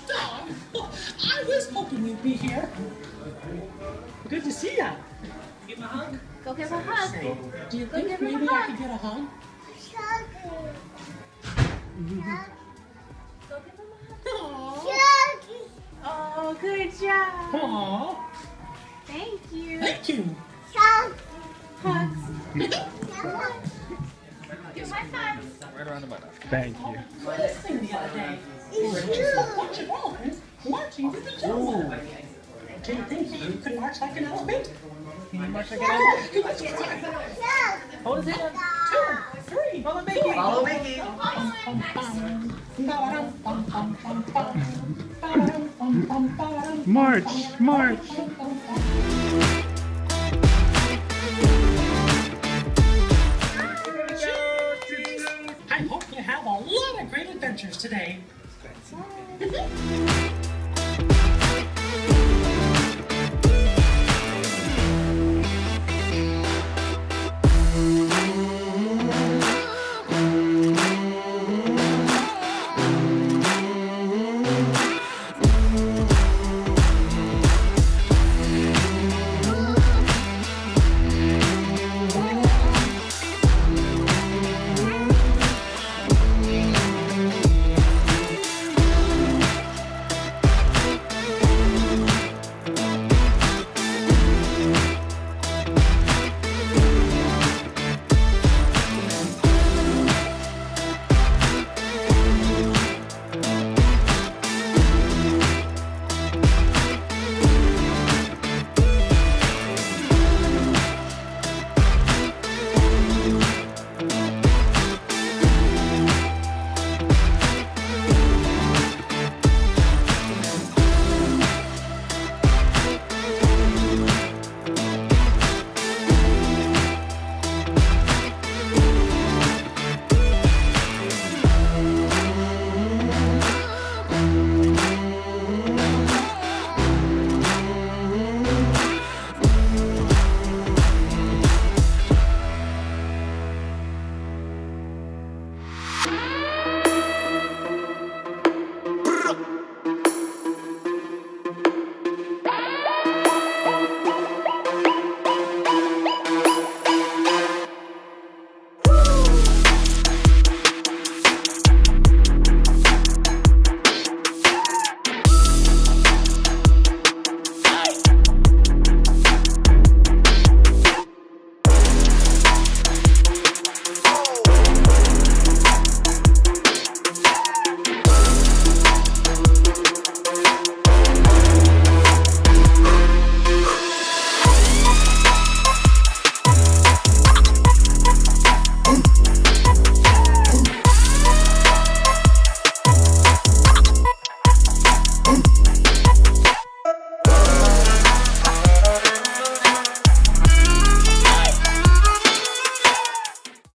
Dog, I was hoping you'd be here. Good to see ya. Give him a hug. Go give him a hug. Do you think maybe I could get a hug? Go give him a hug. Aww. Oh, good job. Aww. Thank you. Thank you. Hugs. Do my thumbs. Right around the buttock. Thank you. This thing the other day. Just a bunch of elephants marching to the jungle. Do you think you could march like an elephant? Can you march like an elephant? Let's try. Hold his hand. 2, 3. Follow Mickey. Follow Mickey. March, march. I hope you have a lot of great adventures today.